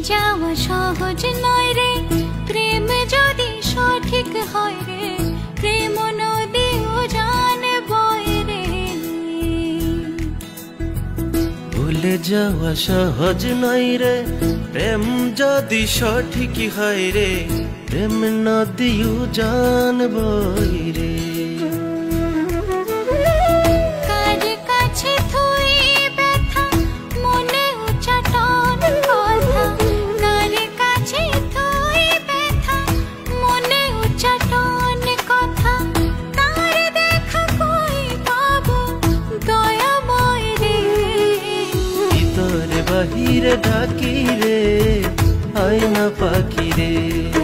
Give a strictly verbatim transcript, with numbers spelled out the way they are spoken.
যাওয়া সহজ নয় রে, প্রেম যদি সঠিক হয় রে, প্রেম নদী উজান বয় রে। ভুলে যাওয়া সহজ নয় রে, প্রেম যদি সঠিক হয় রে, প্রেম নদী উজান বয় রে। বাহিরে ডাকি রে, আয়না পাখি রে।